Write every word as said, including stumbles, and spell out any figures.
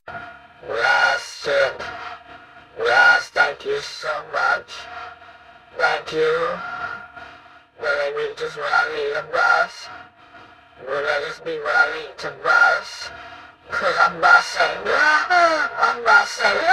Last tip. Last, thank you so much. Thank you. Let me just rally the bus. Will I just be rallying to bus? Cause I'm busting. I'm busting.